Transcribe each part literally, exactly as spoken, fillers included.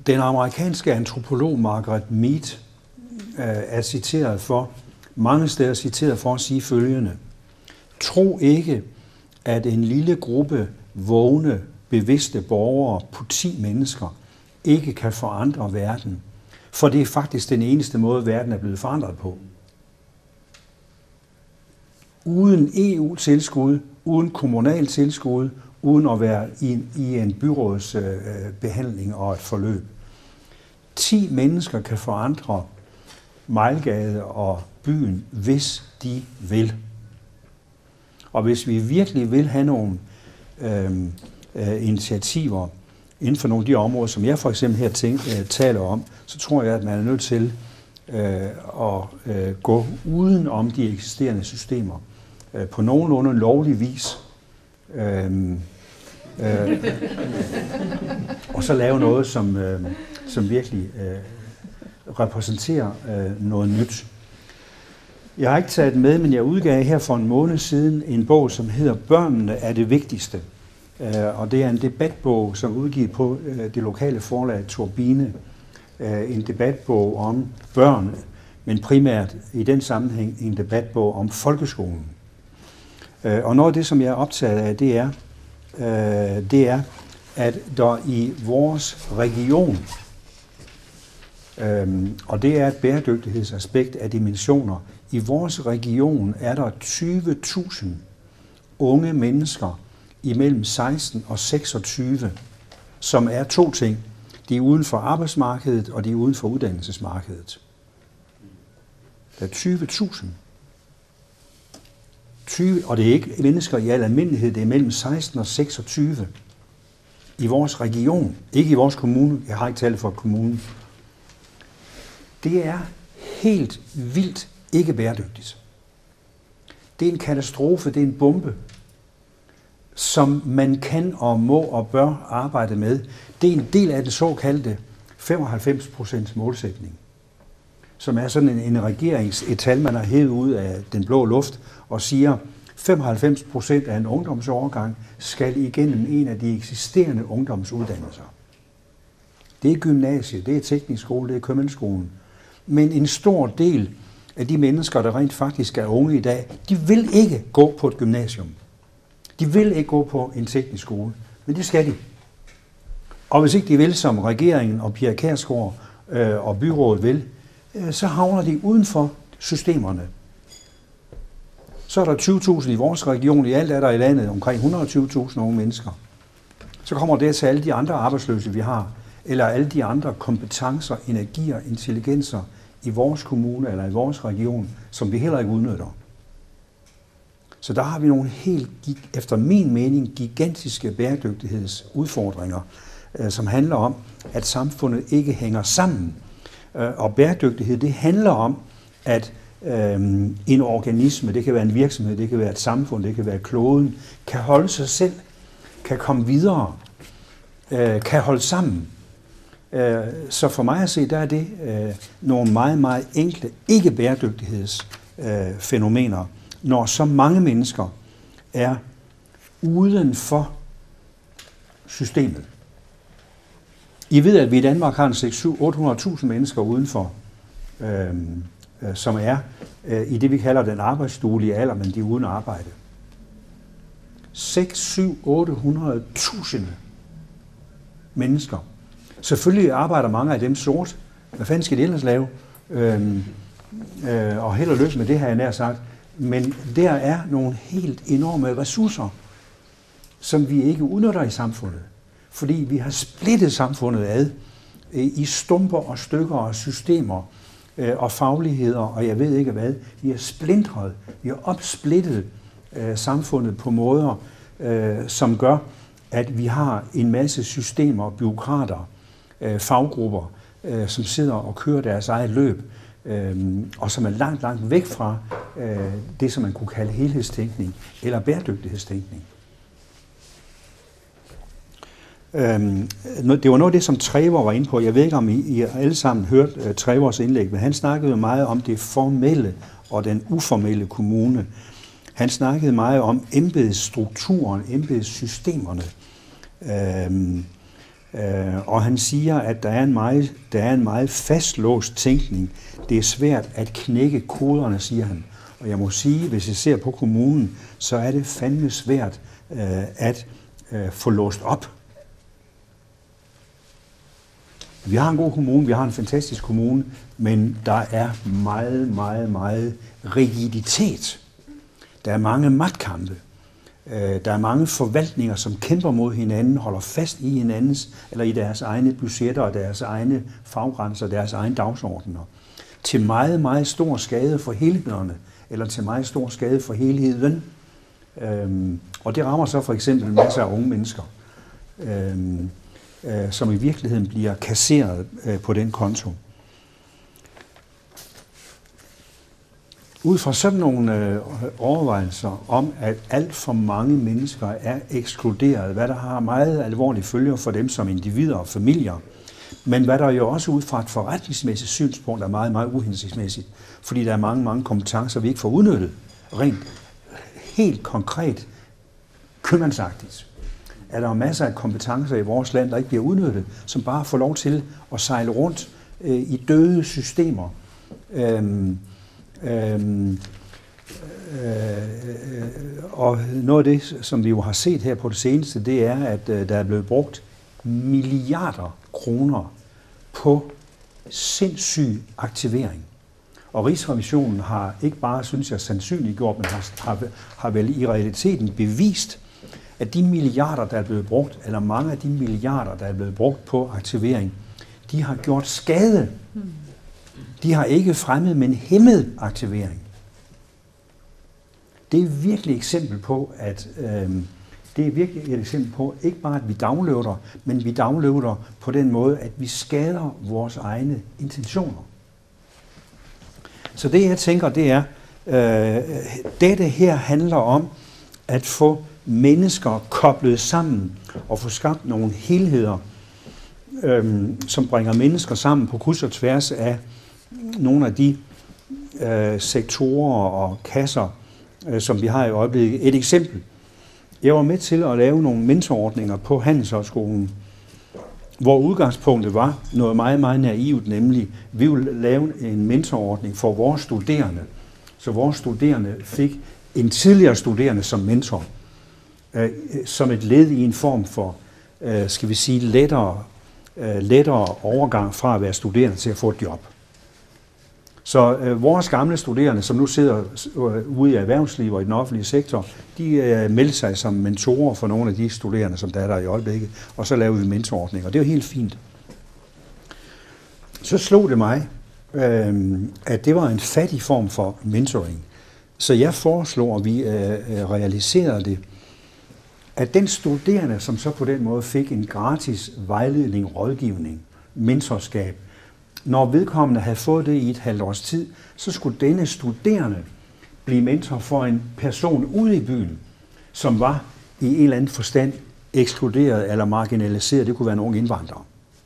Den amerikanske antropolog Margaret Mead øh, er citeret for, mange steder citeret for at sige følgende: tro ikke, at en lille gruppe vågne, bevidste borgere på ti mennesker ikke kan forandre verden, for det er faktisk den eneste måde, verden er blevet forandret på. Uden E U-tilskud, uden kommunal tilskud, uden at være i, i en byrådsbehandling øh, og et forløb. ti mennesker kan forandre Mejlgade og byen, hvis de vil. Og hvis vi virkelig vil have nogle øh, øh, initiativer inden for nogle af de områder, som jeg for eksempel her tænk, øh, taler om, så tror jeg, at man er nødt til øh, at øh, gå uden om de eksisterende systemer øh, på nogenlunde lovlig vis. Øh, øh, og så lave noget, som, øh, som virkelig øh, repræsenterer øh, noget nyt. Jeg har ikke taget med, men jeg udgav her for en måned siden en bog, som hedder Børnene er det vigtigste. Uh, og det er en debatbog, som er udgivet på uh, det lokale forlag Turbine. Uh, en debatbog om børn, men primært i den sammenhæng en debatbog om folkeskolen. Uh, og noget af det, som jeg er optaget af, det er, uh, det er at der i vores region, uh, og det er et bæredygtighedsaspekt af dimensioner, i vores region er der tyve tusind unge mennesker imellem seksten og seksogtyve, som er to ting. De er uden for arbejdsmarkedet, og de er uden for uddannelsesmarkedet. Der er tyve tusind. tyve, og det er ikke mennesker i al almindelighed, det er mellem seksten og seksogtyve i vores region, ikke i vores kommune. Jeg har ikke talt for kommunen. Det er helt vildt ikke bæredygtigt. Det er en katastrofe, det er en bombe, som man kan og må og bør arbejde med. Det er en del af den såkaldte femoghalvfems procent målsætning, som er sådan en, en regeringsetal, man har hævet ud af den blå luft og siger, femoghalvfems procent af en ungdomsårgang skal igennem en af de eksisterende ungdomsuddannelser. Det er gymnasiet, det er teknisk skole, det er købmandsskolen. Men en stor del af de mennesker, der rent faktisk er unge i dag, de vil ikke gå på et gymnasium. De vil ikke gå på en teknisk skole, men det skal de. Og hvis ikke de vil, som regeringen og Pia Kjærsgaard øh, og byrådet vil, øh, så havner de uden for systemerne. Så er der tyve tusind i vores region, i alt er der i landet omkring et hundrede og tyve tusind unge mennesker. Så kommer det til alle de andre arbejdsløse, vi har, eller alle de andre kompetencer, energier, intelligenser i vores kommune eller i vores region, som vi heller ikke udnytter. Så der har vi nogle helt, efter min mening, gigantiske bæredygtighedsudfordringer, øh, som handler om, at samfundet ikke hænger sammen. Øh, og bæredygtighed, det handler om, at øh, en organisme, det kan være en virksomhed, det kan være et samfund, det kan være kloden, kan holde sig selv, kan komme videre, øh, kan holde sammen. Øh, så for mig at se, der er det øh, nogle meget, meget enkle, ikke bæredygtighedsfænomener, øh, når så mange mennesker er uden for systemet. I ved, at vi i Danmark har en seks hundrede til otte hundrede tusind mennesker udenfor, øh, øh, som er øh, i det, vi kalder den arbejdsduelige alder, men de er uden arbejde. seks, syv, otte hundrede tusind mennesker. Selvfølgelig arbejder mange af dem sort. Hvad fanden skal de ellers lave? Øh, øh, og held og lykke med det, har jeg nær sagt. Men der er nogle helt enorme ressourcer, som vi ikke udnytter i samfundet. Fordi vi har splittet samfundet ad i stumper og stykker og systemer og fagligheder, og jeg ved ikke hvad. Vi har splintret, vi har opsplittet samfundet på måder, som gør, at vi har en masse systemer, bureaukrater, faggrupper, som sidder og kører deres eget løb, Øhm, og som er langt, langt væk fra øh, det, som man kunne kalde helhedstænkning eller bæredygtighedstænkning. Øhm, det var noget af det, som Trevor var inde på. Jeg ved ikke, om I, I alle sammen hørt uh, Trevors indlæg, men han snakkede meget om det formelle og den uformelle kommune. Han snakkede meget om embedsstrukturen, embedssystemerne. Øhm, Øh, og han siger, at der er, en meget, der er en meget fastlåst tænkning. Det er svært at knække koderne, siger han. Og jeg må sige, hvis jeg ser på kommunen, så er det fandme svært øh, at øh, få låst op. Vi har en god kommune, vi har en fantastisk kommune, men der er meget, meget, meget rigiditet. Der er mange magtkampe. Der er mange forvaltninger, som kæmper mod hinanden, holder fast i hinandens, eller i deres egne budgetter og deres egne faggrænser, deres egne dagsordner. Til meget, meget stor skade for helhederne, eller til meget stor skade for helheden. Øhm, og det rammer så for eksempel masser af unge mennesker, øhm, øh, som i virkeligheden bliver kasseret øh, på den konto. Ud fra sådan nogle øh, overvejelser om, at alt for mange mennesker er ekskluderet, hvad der har meget alvorlige følger for dem som individer og familier, men hvad der jo også ud fra et forretningsmæssigt synspunkt er meget, meget uhensigtsmæssigt, fordi der er mange, mange kompetencer, vi ikke får udnyttet, rent helt konkret, købmandsagtigt. Er der masser af kompetencer i vores land, der ikke bliver udnyttet, som bare får lov til at sejle rundt øh, i døde systemer. Øhm, Øhm, øh, øh, og noget af det, som vi jo har set her på det seneste, det er, at øh, der er blevet brugt milliarder kroner på sindssyg aktivering. Og Rigsrevisionen har ikke bare, synes jeg, sandsynliggjort, men har, har, har vel i realiteten bevist, at de milliarder, der er blevet brugt, eller mange af de milliarder, der er blevet brugt på aktivering, de har gjort skade. De har ikke fremmet, men hæmmet aktivering. Det er virkelig et eksempel på, at øh, det er virkelig et eksempel på, ikke bare at vi downloader, men vi downloader på den måde, at vi skader vores egne intentioner. Så det jeg tænker, det er, øh, dette her handler om at få mennesker koblet sammen og få skabt nogle helheder, øh, som bringer mennesker sammen på kryds og tværs af nogle af de øh, sektorer og kasser, øh, som vi har i øjeblikket. Et eksempel. Jeg var med til at lave nogle mentorordninger på Handelshøjskolen, hvor udgangspunktet var noget meget, meget naivt, nemlig vi ville lave en mentorordning for vores studerende, så vores studerende fik en tidligere studerende som mentor, øh, som et led i en form for, øh, skal vi sige, lettere, øh, lettere overgang fra at være studerende til at få et job. Så øh, vores gamle studerende, som nu sidder øh, ude i erhvervslivet og i den offentlige sektor, de øh, meldte sig som mentorer for nogle af de studerende, som der er der i øjeblikket, og så lavede vi mentorordninger, og det er jo helt fint. Så slog det mig, øh, at det var en fattig form for mentoring. Så jeg foreslår, at vi øh, realiserede det, at den studerende, som så på den måde fik en gratis vejledning, rådgivning, mentorskab, når vedkommende havde fået det i et halvt års tid, så skulle denne studerende blive mentor for en person ude i byen, som var i en eller anden forstand ekskluderet eller marginaliseret. Det kunne være nogle indvandrere.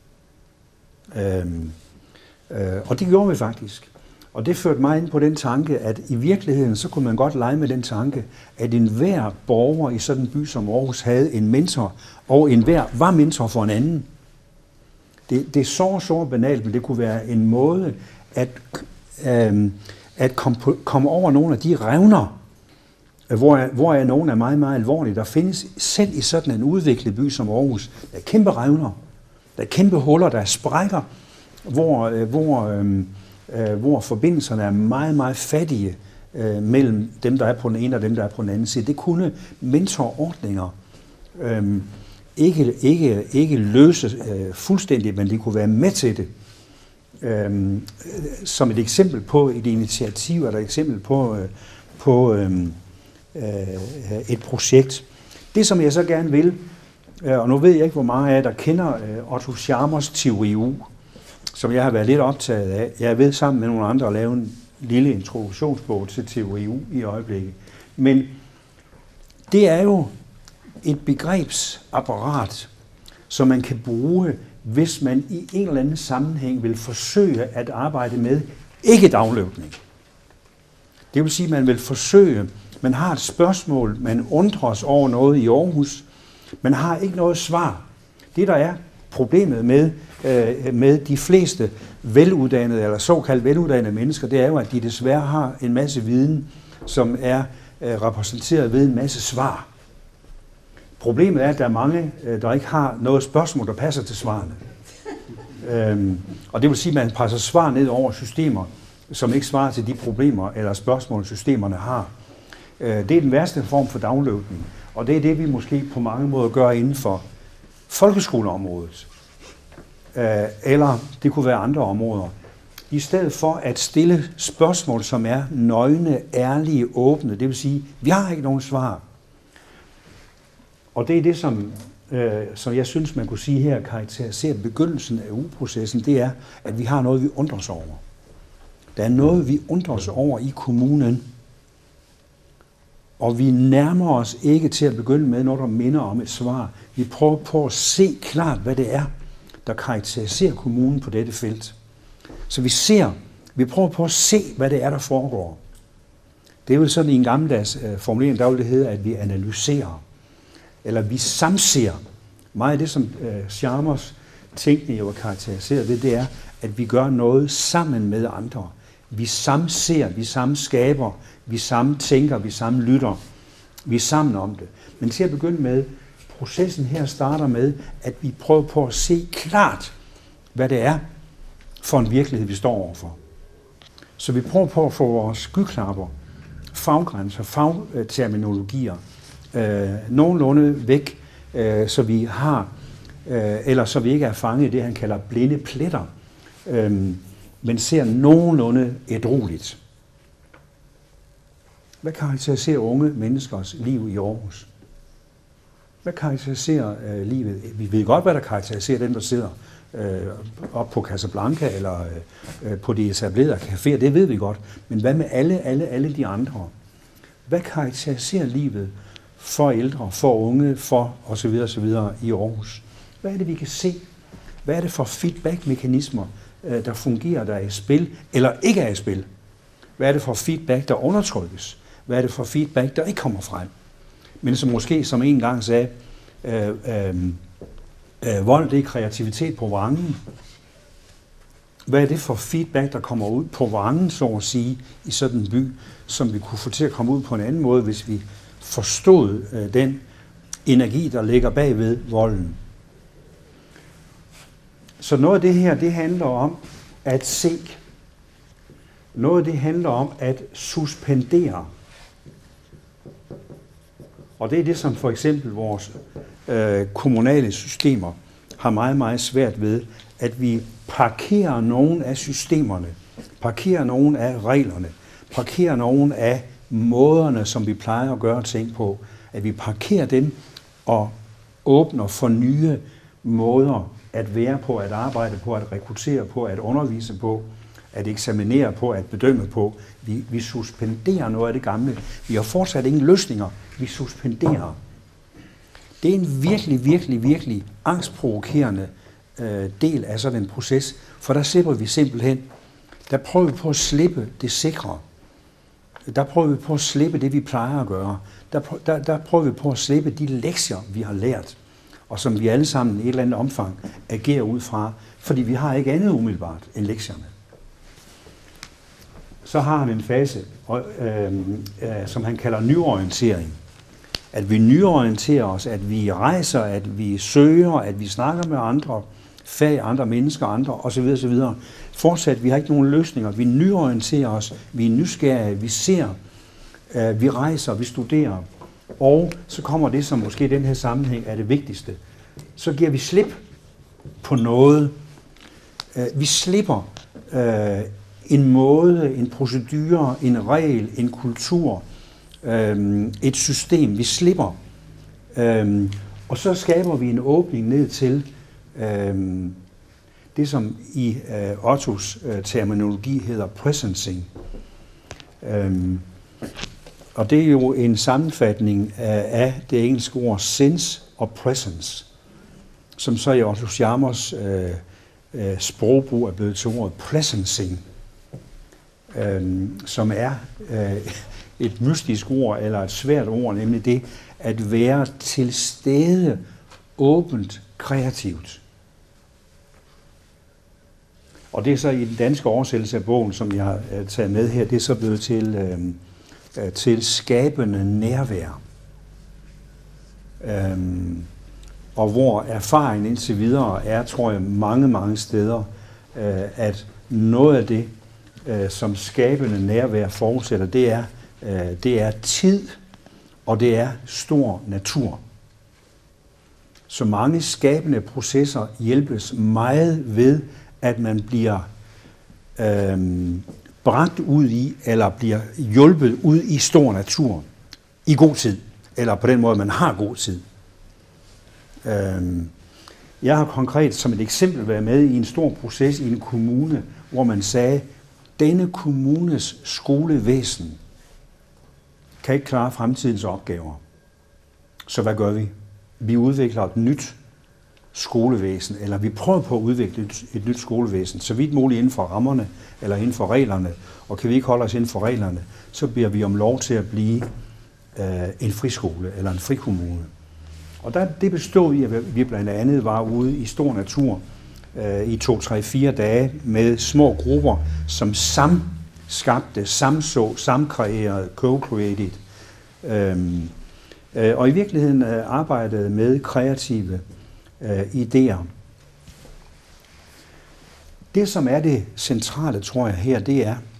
Øhm, øh, og det gjorde vi faktisk. Og det førte mig ind på den tanke, at i virkeligheden, så kunne man godt lege med den tanke, at enhver borger i sådan en by som Aarhus havde en mentor, og enhver var mentor for en anden. Det, det er så, så banalt, men det kunne være en måde at, øh, at komme, på, komme over nogle af de revner, hvor, hvor er nogle er meget, meget alvorlige. Der findes selv i sådan en udviklet by som Aarhus, der er kæmpe revner, der er kæmpe huller, der er sprækker, hvor, øh, hvor, øh, øh, hvor forbindelserne er meget, meget fattige øh, mellem dem, der er på den ene og dem, der er på den anden side. Det kunne mentorordninger øh, Ikke, ikke, ikke løse øh, fuldstændigt, men det kunne være med til det. Øhm, som et eksempel på et initiativ, eller et eksempel på, øh, på øh, øh, et projekt. Det, som jeg så gerne vil, øh, og nu ved jeg ikke, hvor mange af jer, der kender øh, Otto Scharmers Teori U, som jeg har været lidt optaget af. Jeg ved sammen med nogle andre at lave en lille introduktionsbog til Teori U i øjeblikket. Men det er jo et begrebsapparat, som man kan bruge, hvis man i en eller anden sammenhæng vil forsøge at arbejde med ikke-downloadning. Det vil sige, at man vil forsøge, man har et spørgsmål, man undrer sig over noget i Aarhus, man har ikke noget svar. Det der er, Problemet med, øh, med de fleste veluddannede eller såkaldt veluddannede mennesker, det er jo, at de desværre har en masse viden, som er øh, repræsenteret ved en masse svar. Problemet er, at der er mange, øh, der ikke har noget spørgsmål, der passer til svarene. øhm, og det vil sige, at man presser svar ned over systemer, som ikke svarer til de problemer eller spørgsmål, systemerne har. Øh, det er den værste form for downloading, og det er det, vi måske på mange måder gør inden for folkeskoleområdet. Øh, eller det kunne være andre områder. I stedet for at stille spørgsmål, som er nøgne, ærlige, åbne, det vil sige, vi har ikke nogen svar. Og det er det, som, øh, som jeg synes, man kunne sige her, karakteriserer begyndelsen af ugeprocessen, det er, at vi har noget, vi undrer os over. Der er noget, vi undrer os over i kommunen, og vi nærmer os ikke til at begynde med noget, der minder om et svar. Vi prøver på at se klart, hvad det er, der karakteriserer kommunen på dette felt. Så vi ser, vi prøver på at se, hvad det er, der foregår. Det er jo sådan i en gammeldags øh, formulering, der vil det hedde, at vi analyserer, eller vi samser. Meget af det, som øh, Chalmers tænkning jo er karakteriseret ved, det er, at vi gør noget sammen med andre. Vi samser, vi samskaber, vi samtænker, vi samlytter. Vi er sammen om det. Men til at begynde med, processen her starter med, at vi prøver på at se klart, hvad det er for en virkelighed, vi står overfor. Så vi prøver på at få vores skyklapper, faggrænser, fagterminologier, øh, nogenlunde væk, øh, så vi har, øh, eller så vi ikke er fanget i det, han kalder blinde pletter, øh, men ser nogenlunde ædrueligt. Hvad karakteriserer unge menneskers liv i Aarhus? Hvad karakteriserer øh, livet? Vi ved godt, hvad der karakteriserer dem, der sidder øh, op på Casablanca eller øh, på de etablerede caféer. Det ved vi godt. Men hvad med alle, alle, alle de andre? Hvad karakteriserer livet for ældre, for unge, for osv. osv. i Aarhus? Hvad er det, vi kan se? Hvad er det for feedback-mekanismer, øh, der fungerer, der er i spil, eller ikke er i spil? Hvad er det for feedback, der undertrykkes? Hvad er det for feedback, der ikke kommer frem? Men som måske, som en gang sagde, øh, øh, øh, vold, det er kreativitet på vrangen. Hvad er det for feedback, der kommer ud på vrangen, så at sige, i sådan en by, som vi kunne få til at komme ud på en anden måde, hvis vi forstod øh, den energi, der ligger bagved volden. Så noget af det her, det handler om at se. Noget af det handler om at suspendere. Og det er det, som for eksempel vores øh, kommunale systemer har meget, meget svært ved, at vi parkerer nogle af systemerne, parkerer nogle af reglerne, parkerer nogle af måderne, som vi plejer at gøre ting på, at vi parkerer dem og åbner for nye måder at være på, at arbejde på, at rekruttere på, at undervise på, at eksaminere på, at bedømme på. Vi, vi suspenderer noget af det gamle. Vi har fortsat ingen løsninger. Vi suspenderer. Det er en virkelig, virkelig, virkelig angstprovokerende øh, del af sådan en proces, for der slipper vi simpelthen. Der prøver vi på at slippe det sikre. Der prøver vi på at slippe det, vi plejer at gøre. Der, der, der prøver vi på at slippe de lektier, vi har lært, og som vi alle sammen i et eller andet omfang agerer ud fra, fordi vi har ikke andet umiddelbart end lektierne. Så har han en fase, øh, øh, som han kalder nyorientering. At vi nyorienterer os, at vi rejser, at vi søger, at vi snakker med andre fag, andre mennesker, andre osv. osv. Fortsat, vi har ikke nogen løsninger. Vi nyorienterer os, vi er nysgerrige, vi ser, øh, vi rejser, vi studerer. Og så kommer det, som måske i den her sammenhæng er det vigtigste. Så giver vi slip på noget. Øh, vi slipper øh, en måde, en procedure, en regel, en kultur, øhm, et system, vi slipper. Øhm, og så skaber vi en åbning ned til øhm, det, som i øh, Ottos øh, terminologi hedder presencing. Øhm, og det er jo en sammenfatning af, af det engelske ord sense og presence, som så i Otto Chalmers øh, øh, sprogbrug er blevet til ordet presencing. Øhm, som er øh, et mystisk ord, eller et svært ord, nemlig det at være til stede, åbent, kreativt. Og det er så i den danske oversættelse af bogen, som jeg har taget med her, det er så blevet til, øh, til skabende nærvær. Øhm, og hvor erfaringen indtil videre er, tror jeg, mange, mange steder, øh, at noget af det, øh, som skabende nærvær forudsætter, det er, øh, det er tid, og det er stor natur. Så mange skabende processer hjælpes meget ved, at man bliver øh, bragt ud i, eller bliver hjulpet ud i stor natur i god tid, eller på den måde, man har god tid. Øh, jeg har konkret som et eksempel været med i en stor proces i en kommune, hvor man sagde, denne kommunes skolevæsen kan ikke klare fremtidens opgaver. Så hvad gør vi? Vi udvikler et nyt skolevæsen, eller vi prøver på at udvikle et, et nyt skolevæsen, så vidt muligt inden for rammerne, eller inden for reglerne, og kan vi ikke holde os inden for reglerne, så bliver vi om lov til at blive øh, en friskole, eller en frikommune. Og der, det bestod i, at vi blandt andet var ude i stor natur øh, i to, tre, fire dage med små grupper, som samskabte, samså, samkreerede, co-created, øhm, øh, og i virkeligheden øh, arbejdede med kreative øh, idéer. Det, som er det centrale, tror jeg, her, det er,